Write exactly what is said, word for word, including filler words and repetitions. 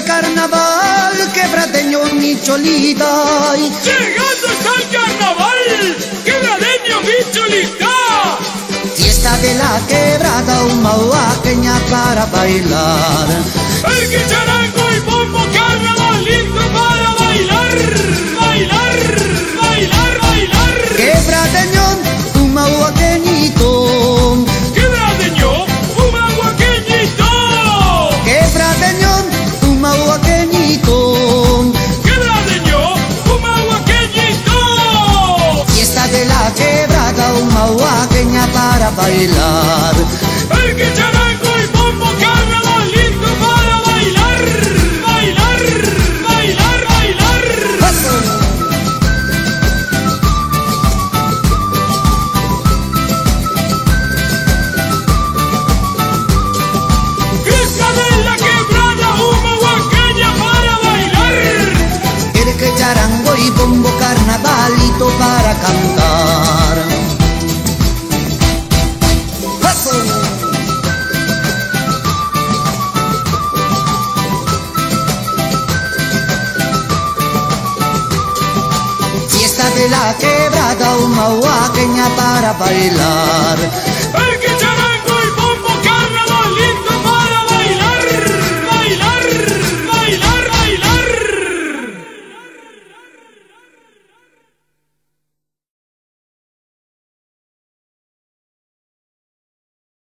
carnaval, quebradeño mi cholita. Llegando está el carnaval, quebradeño mi cholita. Fiesta de la quebrada, una huaqueña para bailar. El que charango y bombo, carnavalito para bailar. Bailar, bailar, bailar. Quebradeño, un huaqueñito. Quebradeño, un huaqueñito. Quebradeño, un huaqueñito. Quebradeño, un huaqueñito. Fiesta de la quebrada, una huaqueña para bailar. El que charango y bombo, carnavalito para bailar. Bailar, bailar, bailar. Fiesta de la quebrada, una huaqueña para bailar. El que charango y bombo, carnavalito para cantar. Fiesta de la quebrada, una huaqueña para bailar.